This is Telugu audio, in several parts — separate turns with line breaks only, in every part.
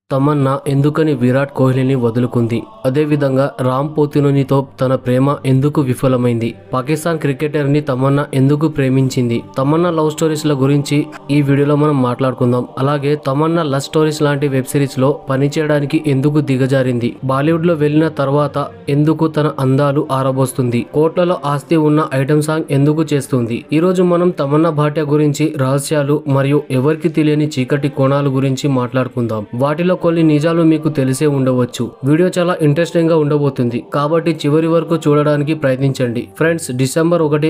తమన్నా ఎందుకని విరాట్ కోహ్లీని వదులుకుంది? అదేవిధంగా రామ్ పోతినేనితో తన ప్రేమ ఎందుకు విఫలమైంది? పాకిస్తాన్ క్రికెటర్ని తమన్నా ఎందుకు ప్రేమించింది? తమన్నా లవ్ స్టోరీస్ల గురించి ఈ వీడియోలో మనం మాట్లాడుకుందాం. అలాగే తమన్నా లవ్ స్టోరీస్ లాంటి వెబ్ సిరీస్ లో పనిచేయడానికి ఎందుకు దిగజారింది? బాలీవుడ్ లో వెళ్లిన తర్వాత ఎందుకు తన అందాలు ఆరబోస్తుంది? కోట్లలో ఆస్తి ఉన్న ఐటమ్ సాంగ్ ఎందుకు చేస్తుంది? ఈ రోజు మనం తమన్నా భాటియా గురించి రహస్యాలు మరియు ఎవరికి తెలియని చీకటి కోణాల గురించి మాట్లాడుకుందాం. వాటిలో కొన్ని నిజాలు మీకు తెలిసే ఉండవచ్చు. వీడియో చాలా ఇంట్రెస్టింగ్ గా ఉండబోతుంది కాబట్టి చివరి వరకు చూడడానికి ప్రయత్నించండి. ఫ్రెండ్స్, డిసెంబర్ 1,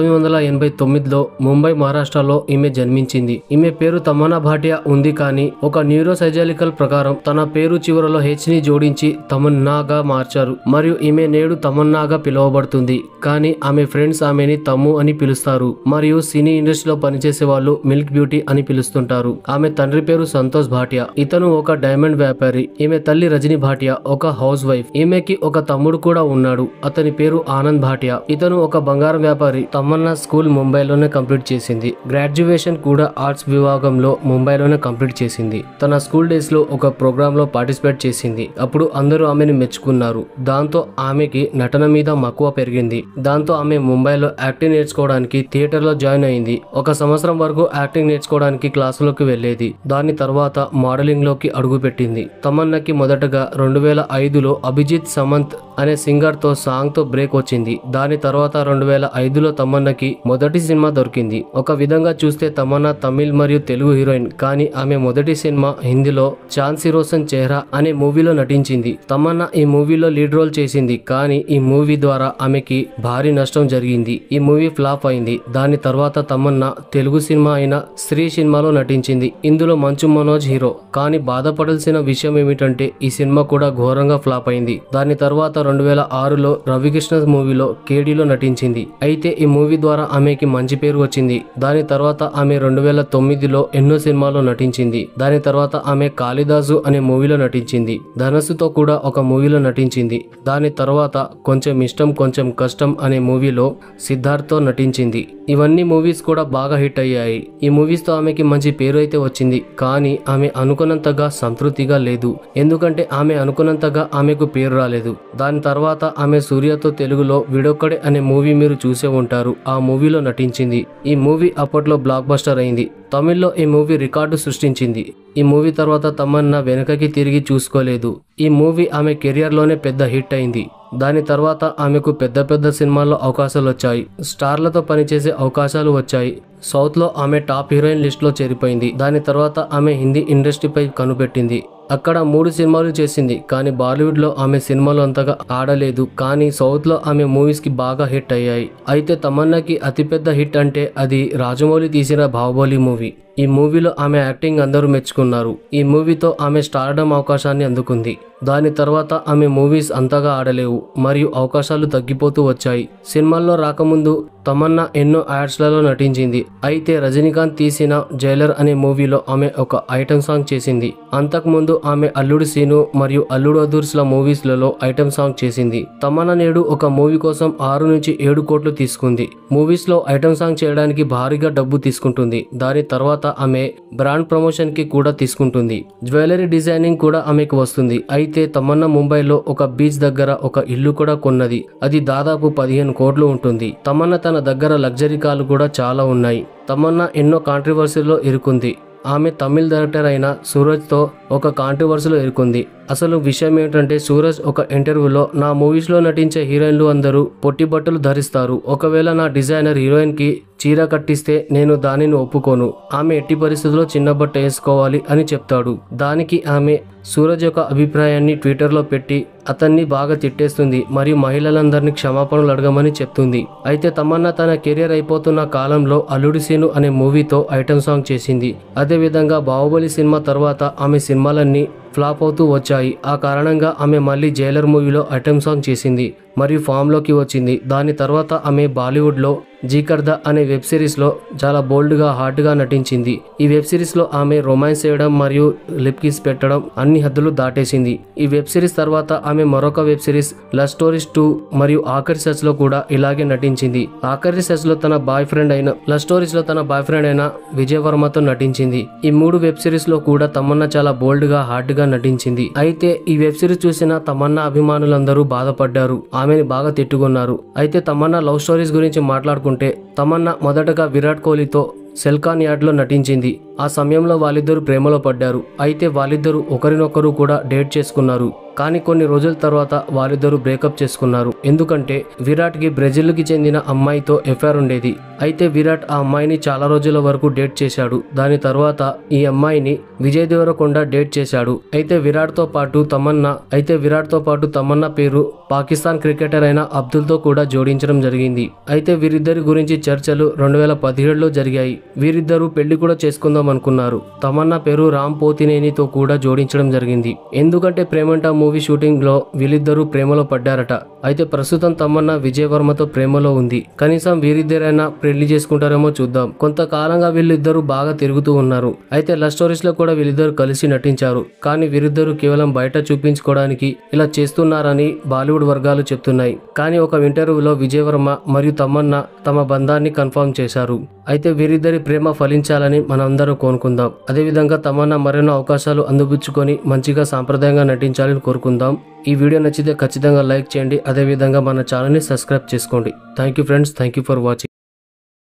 1989లో ముంబై, మహారాష్ట్రలో ఈమె జన్మించింది. ఈమె పేరు తమన్నా భాటియా ఉంది, కానీ ఒక న్యూరోసైజాలికల్ ప్రకారం తన పేరు చివరలో హెచ్ ని జోడించి తమన్నాగా మార్చారు మరియు ఈమె నేడు తమన్నాగా పిలువబడుతుంది. కానీ ఆమె ఫ్రెండ్స్ ఆమెని తమ్ము అని పిలుస్తారు మరియు సినీ ఇండస్ట్రీలో పనిచేసే వాళ్ళు మిల్క్ బ్యూటీ అని పిలుస్తుంటారు. ఆమె తండ్రి పేరు సంతోష్ భాటియా. ఇతను ఒక డైమండ్ వ్యాపారి. ఈమె తల్లి రజనీ భాటియా ఒక హౌస్ వైఫ్. ఈమెకి ఒక తమ్ముడు కూడా ఉన్నాడు. అతని పేరు ఆనంద్ భాటియా. ఇతను ఒక బంగారం వ్యాపారి. తమన్నా స్కూల్ ముంబైలోనే కంప్లీట్ చేసింది. గ్రాడ్యుయేషన్ కూడా ఆర్ట్స్ విభాగంలో ముంబైలోనే కంప్లీట్ చేసింది. తన స్కూల్ డేస్ లో ఒక ప్రోగ్రామ్ లో పార్టిసిపేట్ చేసింది. అప్పుడు అందరూ ఆమెను మెచ్చుకున్నారు. దాంతో ఆమెకి నటన మీద మక్కువ పెరిగింది. దాంతో ఆమె ముంబైలో యాక్టింగ్ నేర్చుకోవడానికి థియేటర్ లో జాయిన్ అయింది. 1 సంవత్సరం వరకు యాక్టింగ్ నేర్చుకోవడానికి క్లాసులోకి వెళ్లేది. దాని తర్వాత మోడలింగ్ లోకి అడుగుపెట్టింది. తమన్నాకి మొదటగా 2005లో అభిజిత్ సమంత్ అనే సింగర్ తో సాంగ్ తో బ్రేక్ వచ్చింది. దాని తర్వాత 2005లో తమన్నాకి మొదటి సినిమా దొరికింది. ఒక విధంగా చూస్తే తమన్నా తమిళ్ మరియు తెలుగు హీరోయిన్, కానీ ఆమె మొదటి సినిమా హిందీలో ఝాన్సీ రోషన్ చెహ్రా అనే మూవీలో నటించింది. తమన్నా ఈ మూవీలో లీడ్ రోల్ చేసింది, కానీ ఈ మూవీ ద్వారా ఆమెకి భారీ నష్టం జరిగింది. ఈ మూవీ ఫ్లాప్ అయింది. దాని తర్వాత తమన్నా తెలుగు సినిమా అయిన స్త్రీ సినిమాలో నటించింది. ఇందులో మంచు మనోజ్ హీరో. కానీ బాధపడాల్సిన విషయం ఏమిటంటే ఈ సినిమా కూడా ఘోరంగా ఫ్లాప్ అయింది. దాని తర్వాత 2006లో రవికృష్ణ మూవీలో కేడీలో నటించింది. అయితే ఈ మూవీ ద్వారా ఆమెకి మంచి పేరు వచ్చింది. దాని తర్వాత ఆమె 2009లో ఎన్నో సినిమాల్లో నటించింది. దాని తర్వాత ఆమె కాళిదాసు అనే మూవీలో నటించింది. ధనస్సుతో కూడా ఒక మూవీలో నటించింది. దాని తర్వాత కొంచెం ఇష్టం కొంచెం కష్టం అనే మూవీలో సిద్ధార్థ్ తో నటించింది. ఇవన్నీ మూవీస్ కూడా బాగా హిట్ అయ్యాయి. ఈ మూవీస్ తో ఆమెకి మంచి పేరు అయితే వచ్చింది, కానీ ఆమె అనుకున్నంతగా సంతృప్తిగా లేదు. ఎందుకంటే ఆమె అనుకున్నంతగా ఆమెకు పేరు రాలేదు. దాని తర్వాత ఆమె సూర్యతో తెలుగులో విడొక్కడే అనే మూవీ మీరు చూసే ఉంటారు. ఆ మూవీలో నటించింది. ఈ మూవీ అప్పట్లో బ్లాక్ బస్టర్ అయింది. తమిళ్లో ఈ మూవీ రికార్డు సృష్టించింది. ఈ మూవీ తర్వాత తమన్నా వెనకకి తిరిగి చూసుకోలేదు. ఈ మూవీ ఆమె కెరియర్ లోనే పెద్ద హిట్ అయింది. దాని తర్వాత ఆమెకు పెద్ద పెద్ద సినిమాల్లో అవకాశాలు వచ్చాయి. స్టార్లతో పనిచేసే అవకాశాలు వచ్చాయి. సౌత్ లో ఆమె టాప్ హీరోయిన్ లిస్ట్ లో చేరిపోయింది. దాని తర్వాత ఆమె హిందీ ఇండస్ట్రీపై కనుపెట్టింది. అక్కడ 3 సినిమాలు చేసింది, కానీ బాలీవుడ్ లో ఆమె సినిమాలు అంతగా ఆడలేదు. కానీ సౌత్ లో ఆమె మూవీస్ కి బాగా హిట్ అయ్యాయి. అయితే తమన్నాకి అతిపెద్ద హిట్ అంటే అది రాజమౌళి తీసిన బాహుబలి మూవీ. ఈ మూవీలో ఆమె యాక్టింగ్ అందరూ మెచ్చుకున్నారు. ఈ మూవీతో ఆమె స్టార్డమ్ అవకాశాన్ని అందుకుంది. దాని తర్వాత ఆమె మూవీస్ అంతగా ఆడలేవు మరియు అవకాశాలు తగ్గిపోతూ వచ్చాయి. సినిమాల్లో రాకముందు తమన్నా ఎన్నో యాడ్స్లలో నటించింది. అయితే రజనీకాంత్ తీసిన జైలర్ అనే మూవీలో ఆమె ఒక ఐటమ్ సాంగ్ చేసింది. అంతకుముందు ఆమె అల్లుడు సీను మరియు అల్లుడు అదూర్స్ల మూవీస్లలో ఐటమ్ సాంగ్ చేసింది. తమన్నా నేడు ఒక మూవీ కోసం 6 నుంచి 7 కోట్లు తీసుకుంది. మూవీస్ లో ఐటమ్ సాంగ్ చేయడానికి భారీగా డబ్బు తీసుకుంటుంది. దాని తర్వాత ఆమె బ్రాండ్ ప్రమోషన్ కి కూడా తీసుకుంటుంది. జ్యువెలరీ డిజైనింగ్ కూడా ఆమెకు వస్తుంది. అయితే తమన్నా ముంబైలో ఒక బీచ్ దగ్గర ఒక ఇల్లు కూడా కొన్నది. అది దాదాపు 15 కోట్లు ఉంటుంది. తమన్నా తన దగ్గర లగ్జరీ కార్లు కూడా చాలా ఉన్నాయి. తమన్నా ఎన్నో కాంట్రవర్సీలో ఇరుకుంది. ఆమె తమిళ్ డైరెక్టర్ అయిన సూరజ్ తో ఒక కాంట్రవర్సీలో ఇరుకుంది. అసలు విషయం ఏంటంటే, సూరజ్ ఒక ఇంటర్వ్యూలో నా మూవీస్ లో నటించే హీరోయిన్లు అందరూ పొట్టి బట్టలు ధరిస్తారు. ఒకవేళ నా డిజైనర్ హీరోయిన్ కి చీర కట్టిస్తే నేను దానిని ఒప్పుకోను. ఆమె ఎట్టి పరిస్థితుల్లో చిన్న బట్ట వేసుకోవాలి అని చెప్తాడు. దానికి ఆమె సూరజ్ యొక్క అభిప్రాయాన్ని ట్విట్టర్ లో పెట్టి అతన్ని బాగా తిట్టేస్తుంది మరియు మహిళలందరినీ క్షమాపణలు అడగమని చెప్తుంది. అయితే తమన్నా తన కెరియర్ అయిపోతున్న కాలంలో అల్లుడు సీను అనే మూవీతో ఐటమ్ సాంగ్ చేసింది. అదే విధంగా బాహుబలి సినిమా తర్వాత ఆమె సినిమాలన్నీ ఫ్లాప్ అవుతూ వచ్చాయి. ఆ కారణంగా ఆమె మళ్ళీ జైలర్ మూవీలో ఐటమ్ సాంగ్ చేసింది. మరియు ఫామ్ లోకి వచ్చింది. దాని తర్వాత ఆమె బాలీవుడ్ లో జీకర్ద అనే వెబ్ సిరీస్ లో చాలా బోల్డ్ గా హాట్ గా నటించింది. ఈ వెబ్ సిరీస్ లో ఆమె రొమాన్స్ చేయడం మరియు లిప్ కిస్ పెట్టడం అన్ని హద్దులు దాటేసింది. ఈ వెబ్ సిరీస్ తర్వాత ఆమె మరొక వెబ్ సిరీస్ లవ్ స్టోరీస్ 2 మరియు ఆఖరి సెస్ లో కూడా ఇలాగే నటించింది. ఆఖరి సెస్ లో తన బాయ్ ఫ్రెండ్ అయిన విజయ్ వర్మతో నటించింది. ఈ 3 వెబ్ సిరీస్ లో కూడా తమన్నా చాలా బోల్డ్ గా హాట్ గా నటించింది. అయితే ఈ వెబ్ సిరీస్ చూసిన తమన్నా అభిమానులందరూ బాధపడ్డారు, ఆమెని బాగా తిట్టుకున్నారు. అయితే తమన్నా లవ్ స్టోరీస్ గురించి మాట్లాడుకుంటే తమన్నా మొదటగా విరాట్ కోహ్లీతో సెల్కాన్ యాడ్ లో నటించింది. ఆ సమయంలో వాళ్ళిద్దరూ ప్రేమలో పడ్డారు. అయితే వాళ్ళిద్దరూ ఒకరినొకరు కూడా డేట్ చేసుకున్నారు. కానీ కొన్ని రోజుల తర్వాత వాళ్ళిద్దరూ బ్రేకప్ చేసుకున్నారు. ఎందుకంటే విరాట్ కి బ్రెజిల్ కి చెందిన అమ్మాయితో ఎఫైర్ ఉండేది. అయితే విరాట్ ఆ అమ్మాయిని చాలా రోజుల వరకు డేట్ చేశాడు. దాని తర్వాత ఈ అమ్మాయిని విజయ్ దేవరకొండ డేట్ చేశాడు. అయితే విరాట్ తో పాటు తమన్నా పేరు పాకిస్తాన్ క్రికెటర్ అయిన అబ్దుల్ తో కూడా జోడించడం జరిగింది. అయితే వీరిద్దరి గురించి చర్చలు 2017లో జరిగాయి. వీరిద్దరూ పెళ్లి కూడా చేసుకుందాం అనుకున్నారు. తమన్నా పేరు రామ్ పోతినేనితో కూడా జోడించడం జరిగింది. ఎందుకంటే ప్రేమంట మూవీ షూటింగ్ లో వీళ్ళిద్దరూ ప్రేమలో పడ్డారట. అయితే ప్రస్తుతం తమన్నా విజయ్ వర్మతో ప్రేమలో ఉంది. కనీసం వీరిద్దరైనా పెళ్లి చేసుకుంటారేమో చూద్దాం. కొంతకాలంగా వీళ్ళిద్దరూ బాగా తిరుగుతూ ఉన్నారు. అయితే లవ్ స్టోరీస్ లో కూడా వీళ్ళిద్దరూ కలిసి నటించారు. కానీ వీరిద్దరూ కేవలం బయట చూపించుకోవడానికి ఇలా చేస్తున్నారని బాలీవుడ్ వర్గాలు చెప్తున్నాయి. కానీ ఒక ఇంటర్వ్యూలో విజయ్ వర్మ మరియు తమన్నా తమ బంధాన్ని కన్ఫర్మ్ చేశారు. అయితే వీరిద్దరి ప్రేమ ఫలించాలని మనందరూ కోరుకుందాం. అదేవిధంగా తమన్నా మరెన్నో అవకాశాలు అందిపుచ్చుకొని మంచిగా సాంప్రదాయంగా నటించాలని కోరుకుందాం. ఈ వీడియో నచ్చితే ఖచ్చితంగా లైక్ చేయండి. అదేవిధంగా మన ఛానల్ని సబ్స్క్రైబ్ చేసుకోండి. Thank you friends, thank you for watching.